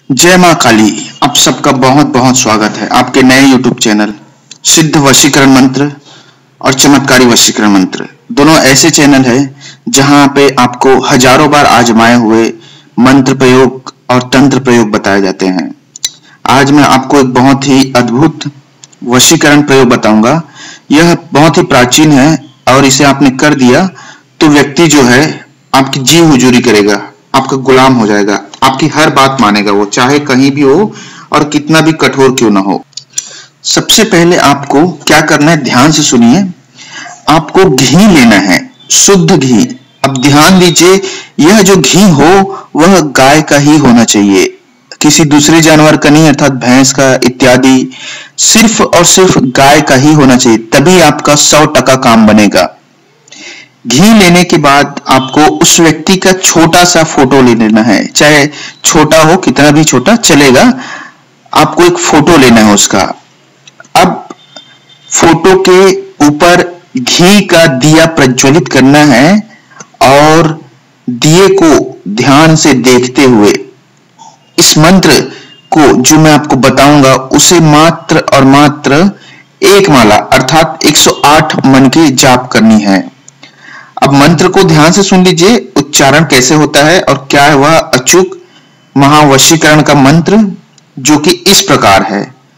जय माँ काली। आप सबका बहुत बहुत स्वागत है आपके नए YouTube चैनल सिद्ध वशीकरण मंत्र और चमत्कारी वशीकरण मंत्र। दोनों ऐसे चैनल है जहां पे आपको हजारों बार आजमाए हुए मंत्र प्रयोग और तंत्र प्रयोग बताए जाते हैं। आज मैं आपको एक बहुत ही अद्भुत वशीकरण प्रयोग बताऊंगा। यह बहुत ही प्राचीन है और इसे आपने कर दिया तो व्यक्ति जो है आपकी जी हुजूरी करेगा, आपका गुलाम हो जाएगा, आपकी हर बात मानेगा, वो चाहे कहीं भी हो और कितना भी कठोर क्यों ना हो। सबसे पहले आपको क्या करना है, ध्यान से सुनिए। आपको घी लेना है, शुद्ध घी। अब ध्यान दीजिए, यह जो घी हो वह गाय का ही होना चाहिए, किसी दूसरे जानवर का नहीं, अर्थात भैंस का इत्यादि। सिर्फ और सिर्फ गाय का ही होना चाहिए, तभी आपका 100% काम बनेगा। घी लेने के बाद आपको उस व्यक्ति का छोटा सा फोटो ले लेना है, चाहे छोटा हो, कितना भी छोटा चलेगा। आपको एक फोटो लेना है उसका। अब फोटो के ऊपर घी का दिया प्रज्वलित करना है और दिए को ध्यान से देखते हुए इस मंत्र को जो मैं आपको बताऊंगा उसे मात्र और मात्र एक माला अर्थात 108 मन की जाप करनी है। अब मंत्र को ध्यान से सुन लीजिए, उच्चारण कैसे होता है और क्या है वह अचूक महावशीकरण का मंत्र, जो कि इस प्रकार है।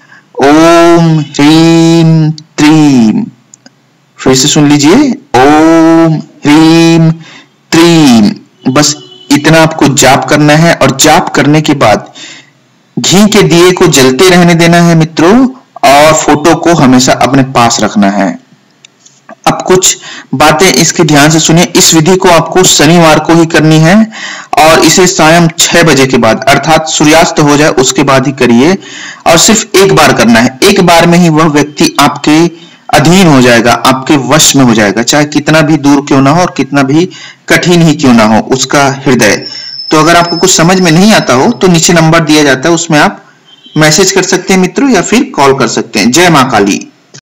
ओम ह्रीम त्रीम। फिर से सुन लीजिए, ओम ह्रीम त्रीम। बस इतना आपको जाप करना है और जाप करने के बाद घी के दिए को जलते रहने देना है मित्रों, और फोटो को हमेशा अपने पास रखना है। अब कुछ बातें इसके ध्यान से सुनिए। इस विधि को आपको शनिवार को ही करनी है और इसे सायं 6 बजे के बाद अर्थात सूर्यास्त हो जाए उसके बाद ही करिए, और सिर्फ एक बार करना है। एक बार में ही वह व्यक्ति आपके अधीन हो जाएगा, आपके वश में हो जाएगा, चाहे कितना भी दूर क्यों ना हो और कितना भी कठिन ही क्यों ना हो उसका हृदय। तो अगर आपको कुछ समझ में नहीं आता हो तो नीचे नंबर दिया जाता है, उसमें आप मैसेज कर सकते हैं मित्रों, या फिर कॉल कर सकते हैं। जय माँ काली।